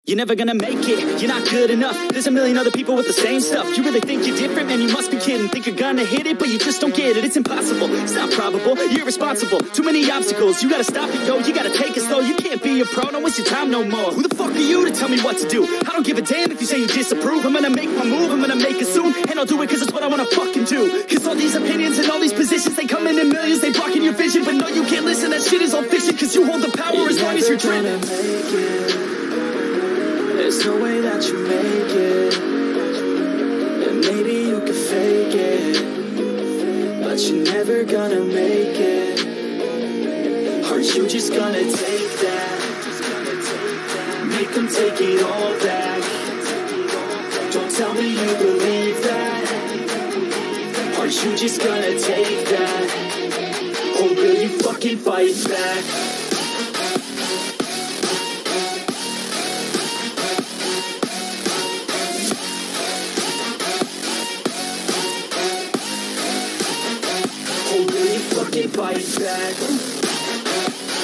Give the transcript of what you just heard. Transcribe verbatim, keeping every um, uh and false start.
You're never gonna make it, you're not good enough. There's a million other people with the same stuff. You really think you're different? Man, you must be kidding. Think you're gonna hit it, but you just don't get it. It's impossible, it's not probable, you're irresponsible. Too many obstacles, you gotta stop it, yo. You gotta take it slow, you can't be a pro. Don't waste your time no more. Who the fuck are you to tell me what to do? I don't give a damn if you say you disapprove. I'm gonna make my move, I'm gonna make it soon. And I'll do it cause it's what I wanna fucking do. Cause all these opinions and all these positions, they come in in millions, they blocking your vision. But no, you can't listen, that shit is all fiction. Cause you hold the power you're as long as you're dreaming. There's no way that you make it. And maybe you can fake it, but you're never gonna make it. Aren't you just gonna take that? Make them take it all back. Don't tell me you believe that. Aren't you just gonna take that? Or will you fucking fight back? Fight back.